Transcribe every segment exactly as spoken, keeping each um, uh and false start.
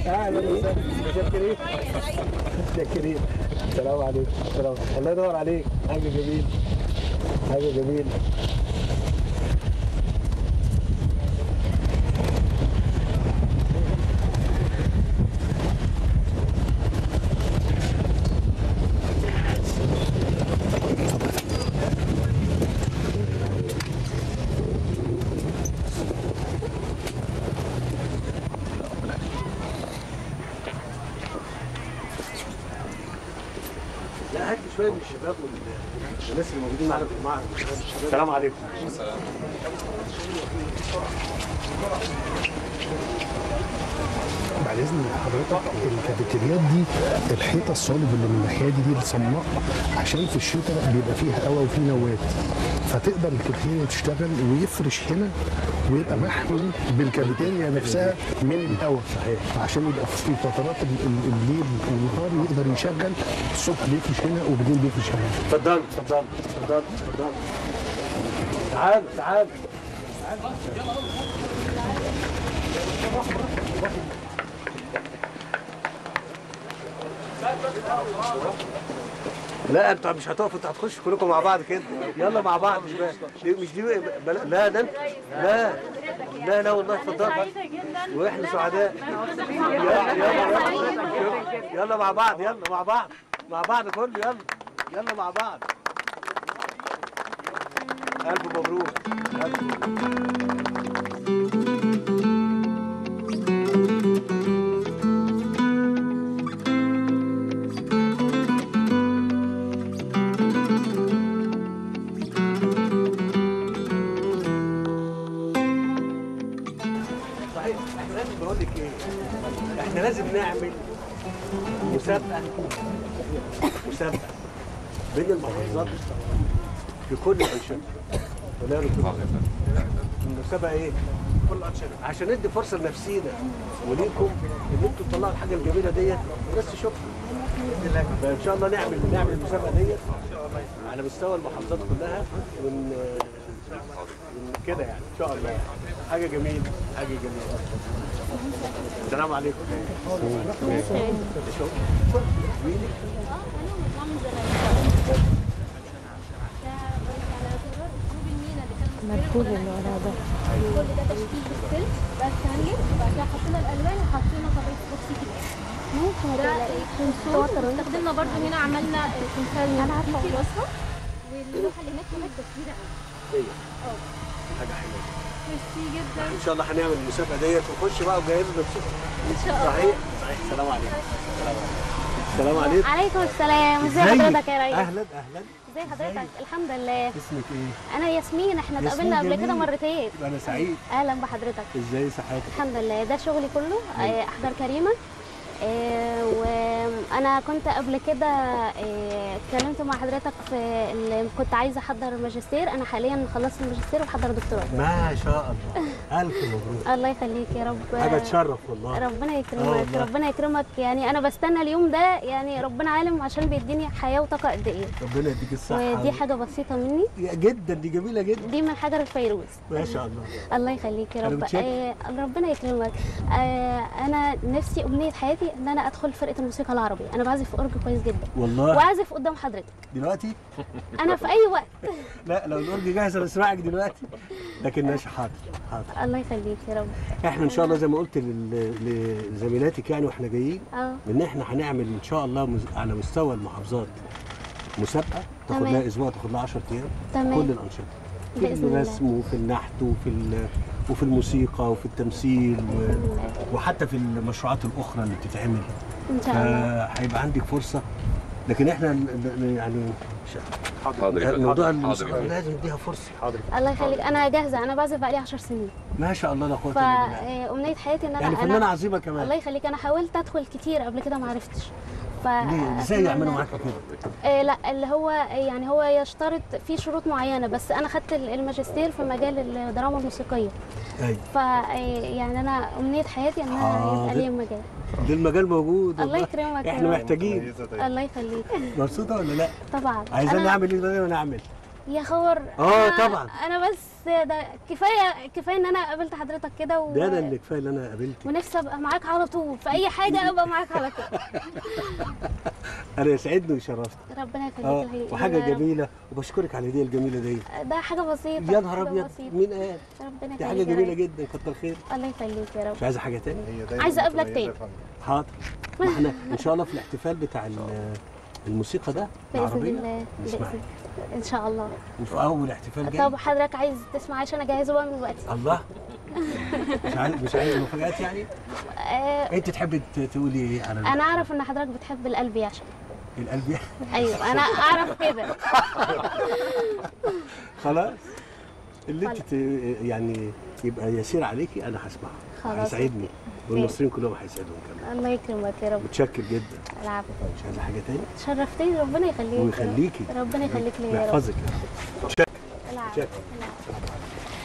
اهلا وسهلا. متشكرين متشكرين. السلام عليكم. السلام. الله ينور عليك. حاجه جميله حاجه جميله. لا هات شويه من الشباب والناس اللي موجودين معانا في المعهد. السلام عليكم. السلام. بعد اذن حضرتك الكافيتريات دي الحيطه الصلب اللي من الناحيه دي دي الصماء عشان في الشتاء بيبقى فيها هواء وفي نوات، فتقدر الكافيتيريا تشتغل ويفرش هنا ويبقى محمي بالكافيتيريا نفسها من الهواء. صحيح. عشان يبقى في فترات الليل والنهار يقدر يشغل، الصبح بيفرش هنا وبالليل بيفرش هنا. اتفضل اتفضل اتفضل اتفضل. تعال تعال. لا انتوا مش هتقفوا، انتوا هتخشوا كلكم مع بعض كده. يلا مع بعض. مش دي مش دي بل... لا ده انت لا لا لا والله اتفضل. واحنا سعداء. يلا يلا يلا مع بعض. يلا مع بعض مع بعض كله. يلا يلا مع بعض. ألف مبروك. ألف مبروك. بقول لك ايه، احنا لازم نعمل مسابقه مسابقه بين المحافظات في كل الانشطه. ولا المسابقه ايه؟ كل الانشطه عشان ندي فرصه لنفسينا وليكم ان انتوا تطلعوا الحاجه الجميله ديت والناس تشوفها. فان شاء الله نعمل نعمل المسابقه ديت على مستوى المحافظات كلها ون كده يعني ان شاء الله. حاجه جميله حاجه جميله. السلام عليكم. المدخول اللي وراه ده كل ده تشكيل بالسلك بس هنجيب وبعد كده حطينا الالوان وحطينا طبيعه بوكسي كده. ممكن ده كونسول واستخدمنا برضه هنا عملنا تمثال انا عارفه الوصفه واللوحه اللي هناك كانت كبيره قوي. اه حاجه حلوه. ميرسي جدا. ان شاء الله هنعمل المسابقه ديت ونخش بقى وجهزوا نفسكم. ان شاء الله. صحيح صحيح. السلام عليكم. السلام عليكم. السلام عليكم. عليكم السلام. ازي حضرتك يا ريس؟ اهلا اهلا. ازي حضرتك؟ الحمد لله. اسمك ايه؟ انا ياسمين. احنا اتقابلنا قبل كده مرتين. انا سعيد. اهلا بحضرتك. ازاي صحتك؟ الحمد لله. ده شغلي كله احضر كريمه. إيه وانا كنت قبل كده إيه اتكلمت مع حضرتك في اللي كنت عايزه احضر ماجستير. انا حاليا خلصت الماجستير وبحضر دكتوراه. ما شاء الله. الف مبروك. الله يخليك يا رب. حاجه تشرف والله. ربنا يكرمك. ربنا يكرمك. يعني انا بستنى اليوم ده، يعني ربنا عالم عشان بيديني حياه وطاقه قد ايه. ربنا يديك الصحه. ودي حاجه بسيطه مني جدا. دي جميله جدا. دي من حجر الفيروز. ما شاء الله. الله يخليك يا رب. آه ربنا يكرمك. آه انا نفسي امنيه حياتي ان انا ادخل فرقه الموسيقى العربيه. انا بعزف اورج كويس جدا والله. واعزف قدام حضرتك دلوقتي. انا في اي وقت. لا لو الاورج جاهزه بسمعك دلوقتي. لكن ماشي. حاضر حاضر. الله يخليك يا رب. احنا ان شاء الله زي ما قلت لزميلاتك يعني واحنا جايين اه ان احنا هنعمل ان شاء الله على مستوى المحافظات مسابقه تاخد لها اسبوع، تاخد لها عشرة ايام. تمام. كل الانشطه في الرسم وفي النحت وفي وفي الموسيقى وفي التمثيل و... وحتى في المشروعات الاخرى اللي بتتعمل ان شاء الله. هيبقى عندك فرصه. لكن احنا يعني حاضر. موضوع الموسيقى لازم نديها فرصه. حاضر. الله يخليك. انا جاهزه. انا بعزف بقالي عشر سنين. ما شاء الله لا قوه الا بالله. فامنيه حياتي ان انا يعني فنانه عظيمه كمان. الله يخليك. انا حاولت ادخل كتير قبل كده ما عرفتش. ف ازاي يعملوا معاك كده؟ آه لا اللي هو يعني هو يشترط في شروط معينه، بس انا خدت الماجستير في مجال الدراما الموسيقيه. ايوه. ف يعني انا امنيه حياتي ان انا يبقى لي مجال. ده المجال موجود. الله يكرمك. احنا محتاجين. الله يخليك. مبسوطه ولا لا؟ طبعا. عايزين نعمل ايه زي ما نعمل. يا خبر. اه أنا- طبعا. انا بس ده كفايه كفايه ان انا قابلت حضرتك كده و... ده انا اللي كفايه اللي انا قابلتك. ونفسي ابقى معاك على طول في اي حاجه، ابقى معاك على طول. انا يسعدني وشرفتني. ربنا يخليك اه يا حبيبي. وحاجه أنا- جميله، وبشكرك على الهديه الجميله دي. ده حاجه بسيطه. يا نهار حاجة ابيض، بسيطة. مين قال؟ ربنا دي يخليك حاجه يا جميله رب. جدا، كتر خير. الله يخليك يا رب. مش عايزه حاجه تاني؟ عايزه اقابلك تاني. حاضر. ما احنا ان شاء الله في الاحتفال بتاع ال- الموسيقى ده باذن العربيه الله. نسمع. بإذن- ان شاء الله. في اول احتفال جاي. طب حضرتك عايز تسمع عشان اجهزه بقى من دلوقتي؟ الله. مش عايز مش عايز مفاجآت يعني؟ آه انت تحبي ت- تقولي ايه على انا اعرف ان حضرتك بتحب القلب يا عشان. القلب يعني؟ ايوه انا اعرف كده. خلاص. اللي انت ت- يعني يبقى يسير عليكي انا هسمعه. خلاص. هيسعدني والمصريين كلهم هيسعدهم كمان. الله يكرمك يا رب. متشكر جدا. العفو. مش عايزه حاجه تاني؟ شرفتني، ربنا يخليك. ويخليكي. ربنا يخليك ليا يا رب. ويحفظك. متشكر. العفو. متشكر. العفو.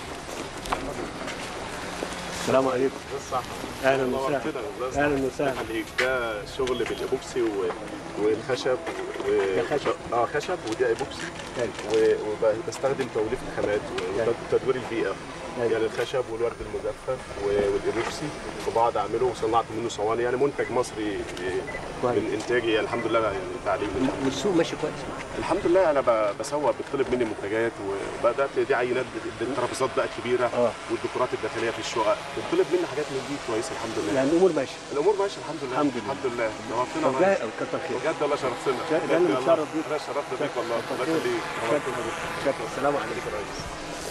السلام عليكم. صح. اهلا وسهلا. اهلا وسهلا. عليك. ده شغل بالايبوكسي و... والخشب و... ده خشب. اه خشب وده ايبوكسي و... وبستخدم توليف الخامات وتدوير البيئه. أيوة. يعني الخشب والورد المجفف و- والايبوكسي وبعض اعمله وصنعت منه صواني، يعني منتج مصري كويس. من انتاجي يعني الحمد لله، يعني تعليم والسوق ماشي كويس. الحمد لله. انا ب- بسوق، بيطلب مني منتجات، وبدات دي عينات الترابيزات بقى كبيره آه. والديكورات الداخليه في الشقق، بيطلب مني حاجات من دي كويسه الحمد لله. يعني الامور ماشيه. الامور ماشيه الحمد لله. الحمد لله. الحمد لله. نورتنا طب معاك. جاي كتر خير. بجد والله شرفتنا. شكراً، أنا بجد متشرف بيك. انا شرفت بيك والله. الله شكراً. يخليك. شكرا شكرا. السلام عليكم يا ريس.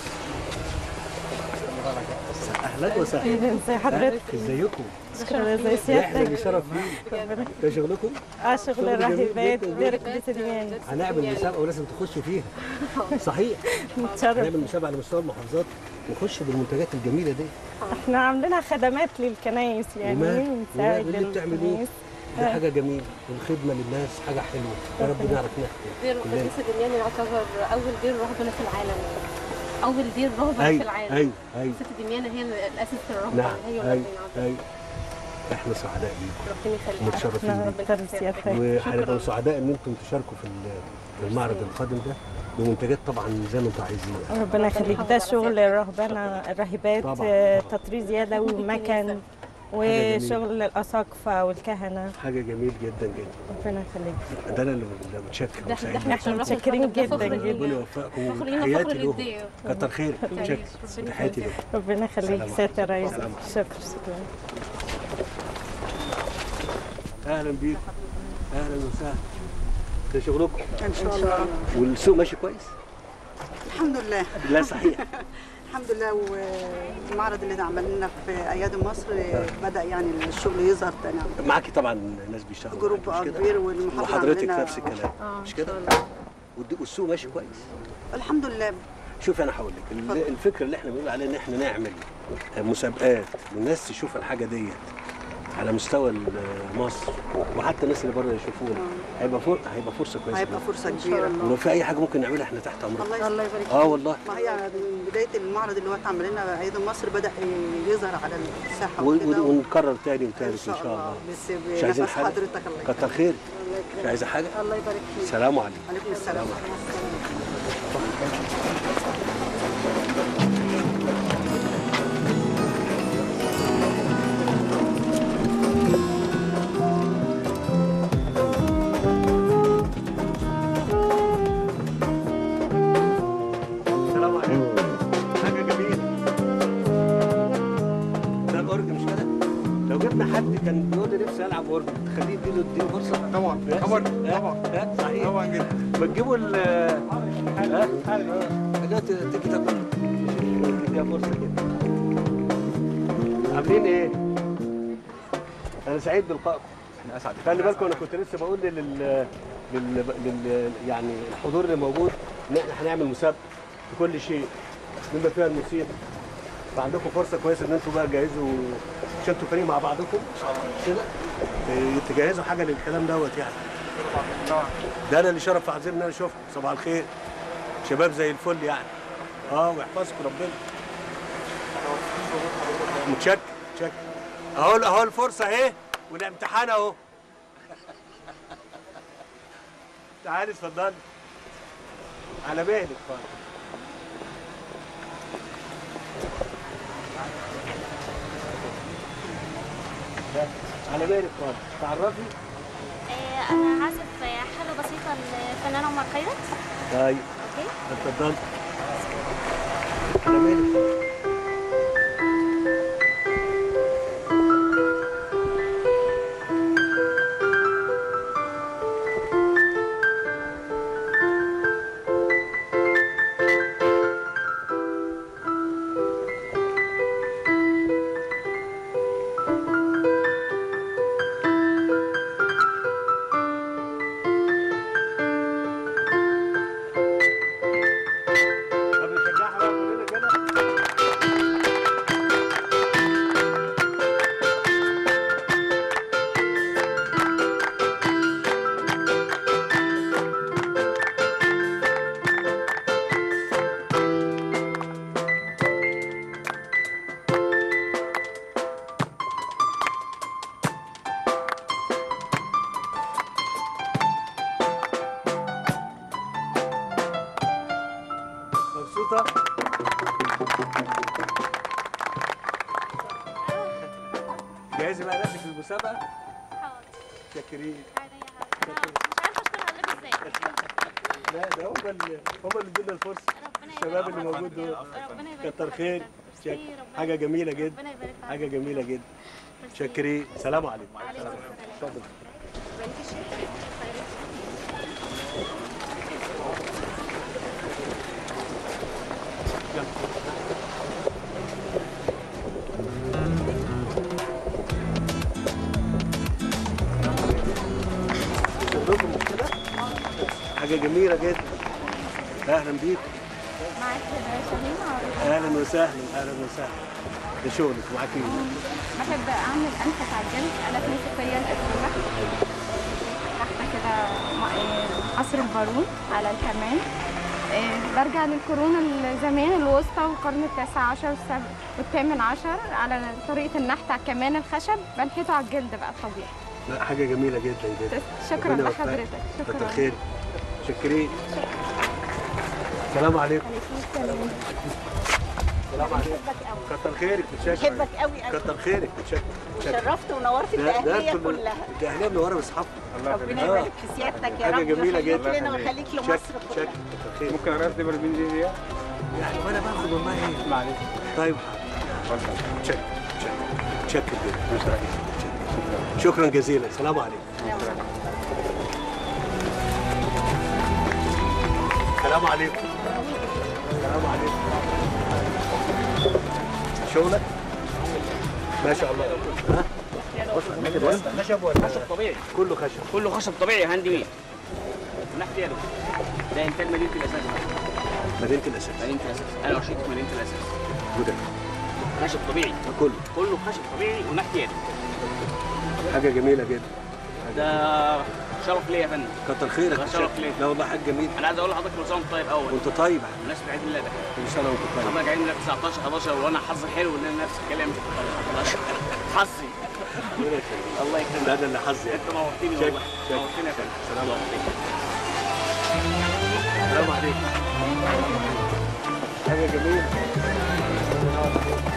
اهلا وسهلا. ازي حضرتك؟ ازيكم؟ شكرا. ازي احنا اللي سيادتك؟ شرف فيك. ده شغلكم؟ اه شغل شغل جميل الراهبات جداً. ديرك بتدميان. هنعمل مسابقه ولازم تخشوا فيها. صحيح. نتشرف. هنعمل مسابقه على مستوى المحافظات ونخش بالمنتجات الجميله دي. احنا عاملينها خدمات للكنايس يعني وما بنساعد واللي بتعمل ايه؟ الكنايس. دي حاجه جميله والخدمه للناس حاجه حلوه. يا رب نعرف نحكي دير كلنا. القديس دميان يعتبر اول دير رهبنه في العالم، اول دير رهبنه في ايوه العالم. ايوه ايوه. ست دميان هي اللي اسست الرهبنه، نعم هي ايوه والربنا ايوه. احنا سعداء بيكم ربنا يخليك. ومتشرفين احنا بيكم. بنشكر سيادتك. وهنبقى سعداء ان انتم تشاركوا في في المعرض القادم ده بمنتجات طبعا زي ما انتم عايزين. ربنا يخليك. ده شغل الرهبنه الراهبات، طبعاً. آه، تطريز يدوي ومكن وشغل الاساقفه والكهنه. حاجه جميل جدا جدا. ربنا يخليك. ده انا اللي اللي متشكر ده وسعيد. احنا احنا متشكرين جدا ربنا جدا. يوفقكم فخر لينا، وتحياتي فخر لهم. للدير. كتر خير. متشكر. تحياتي لهم. ربنا يخليك سلام. سياده الرئيس. سلام. شكرا شكرا. اهلا بيكم. اهلا وسهلا. ده شغلكم ان شاء الله. والسوق ماشي كويس؟ الحمد لله. لا صحيح. الحمد لله. والمعرض اللي عملنا في ايادي مصر بدا يعني الشغل يظهر تاني. معاكي طبعا ناس بيشتغلوا جروب معاكي، مش كده؟ كبير والمحافظه وحضرتك عندنا- نفس الكلام آه، مش إن كده؟ شاء الله. والد- والسوق ماشي كويس. الحمد لله. شوف انا هقول لك ال- اتفضل. الفكره اللي احنا بنقول عليها ان احنا نعمل مسابقات والناس تشوف الحاجه ديت على مستوى ال- مصر وحتى الناس اللي بره يشوفونا هيبقى فر... هيبقى فرصه كويسه هيبقى جداً. فرصه كبيره. ولو في اي حاجه ممكن نعملها احنا تحت امرك. الله الله يبارك اه والله. ما هي من بدايه المعرض اللي هو اتعمل لنا ايادي مصر بدا يظهر على الساحه و... وكده. و... ونكرر تاني ان وتالت شاء الله. بس مش عايزين بنفس حاجه؟ حضرتك. الله يكرمك. كتر خير. الله يكرمك. مش عايزه حاجه؟ الله يبارك فيك. سلام عليكم. عليكم السلام. السلام عليكم. حاجه جميله. ده الاورج مش كده؟ لو جبنا حد كان بيقول لي نفسي العب اورج تخليه يديله اديله فرصه؟ طبعا طبعا طبعا ها صحيح. طبعا جدا. ما تجيبوا ال ها؟ حاجات تيجي تاكل تديها فرصه كده. عاملين ايه؟ انا سعيد بلقائكم. احنا اسعد. خلي بالكم انا كنت لسه بقول لل لل, لل... يعني الحضور اللي موجود ان احنا هنعمل مسابقه في كل شيء بما فيها الموسيقى. فعندكم فرصه كويسه ان انتم بقى تجهزوا عشان انتوا فريق مع بعضكم كده إيه، تجهزوا حاجه للكلام دوت يعني. ده انا اللي شرف عظيم ان انا شفته. صباح الخير. شباب زي الفل يعني. اه ويحفظكم ربنا. متشكر متشكر. اهو اهو الفرصه اهي والامتحان اهو. تعالي اتفضلي. على بالك خالص. على بالك خالص. تعرفي؟ آه، انا عازف حاجه بسيطه للفنان عمر خيرت. طيب اوكي اتفضل. على بالك. مبسوطة؟ جاهزة بقى نفسك للمسابقة؟ حاضر. شاكرين. عينيا حاضر. مش عارفه اشكر حضرتك ازاي. لا ده هم اللي هم اللي ادونا الفرصة. ربنا الشباب اللي موجود دول. ربنا يبارك كتر خير. فيك. ميرسي، ربنا حاجة جميلة جدا. ربنا يبارك فيك. حاجة جميلة جدا. ميرسي. شاكرين. سلام عليكم. وعليكم السلام. اتفضل. لكم مشكلة؟ حاجة جميلة جدا. أهلا بيكم. معاك شاهين عارف. أهلا وسهلا أهلا وسهلا. ده شغلك معاكي. بحب اعمل انفس على الجلد، انا موسيقيه الاسئله تحت كده م- عصر البارون على الكمان. إيه، برجع للقرون الزمان الوسطى والقرن التاسع عشر والسابع والثامن عشر على طريقه النحت على الكمان الخشب، بنحته على الجلد بقى الطبيعي. لا حاجة جميلة جدا جدا. شكرا ربنا لحضرتك. يوفقك. شكرا. كتر خير. شكرين. السلام عليكم. السلام. السلام عليكم. كتر خيرك. متشكر. بحبك قوي قوي. كتر خيرك. متشكر. متشكر. شرفت ونورت الأهلية كلها. الأهلية منورة بأصحابها. ربنا يبارك في سيادتك يا رب. حاجة جميلة جدا. ويخليك لنا ويخليك لمصر شكر. كلها. كتر خير. ممكن اغير دبل البنزينية؟ يعني وانا باخد والله ايه؟ معلش. طيب شكرا شكرا شكرا جدا. شكرا جزيلا. السلام عليكم. السلام عليكم. السلام عليكم. شغلك؟ ما شاء الله. ها؟ خشب ولا خشب طبيعي. كله خشب. كله خشب طبيعي هاند ميد. نحت يده. ده انتاج مدينه الاساس. مدينة الأساس. مدينه الاساس. انا وشيت مدينه الاساس. وده خشب طبيعي. كله. كله خشب طبيعي ونحت يده. حاجة جميلة جدا. ده شرف ليا يا فندم. كتر خيرك. ده شرف ليا. لا والله حاجة جميلة. انا عايز اقول لحضرتك كل سنه وانت طيب اول. وانت طيب. بمناسبه عيد ميلادك. كل سنة وانت طيب. حضرتك عيد ميلادك تسعتاشر حداشر وانا حظي حلو ان انا نفس الكلام. حظي. الله يكرمك. لا ده اللي حظي. انت نورتني والله. نورتني يا فندم. السلام عليكم. السلام عليكم. حاجة جميلة.